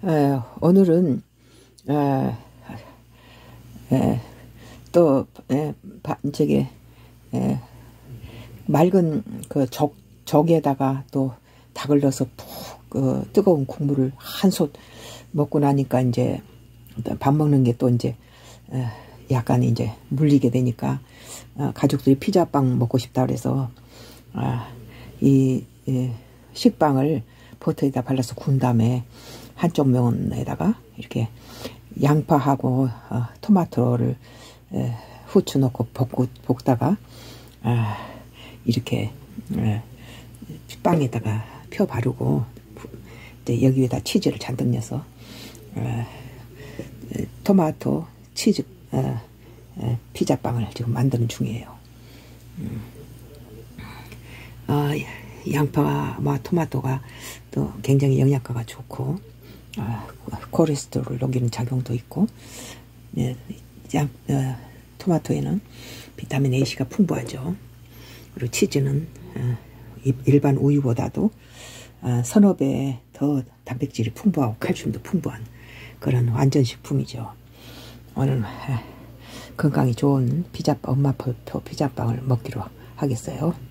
오늘은 또 저기 맑은 그 적에다가 또 닭을 넣어서 푹 뜨거운 국물을 한솥 먹고 나니까 이제 밥 먹는 게 또 이제 약간 이제 물리게 되니까 가족들이 피자빵 먹고 싶다 그래서 이 식빵을 버터에다 발라서 구운 다음에 한쪽 면에다가 이렇게 양파하고 토마토를 후추 넣고 볶다가 이렇게 빵에다가 펴 바르고 이제 여기 위에다 치즈를 잔뜩 넣어서 토마토 치즈 피자빵을 지금 만드는 중이에요. 양파와 토마토가 또 굉장히 영양가가 좋고 콜레스테롤을 녹이는 작용도 있고 토마토에는 비타민 A가 풍부하죠. 그리고 치즈는 일반 우유보다도 서너 배 더 단백질이 풍부하고 칼슘도 풍부한 그런 완전 식품이죠. 오늘 건강이 좋은 엄마표 피자빵을 먹기로 하겠어요.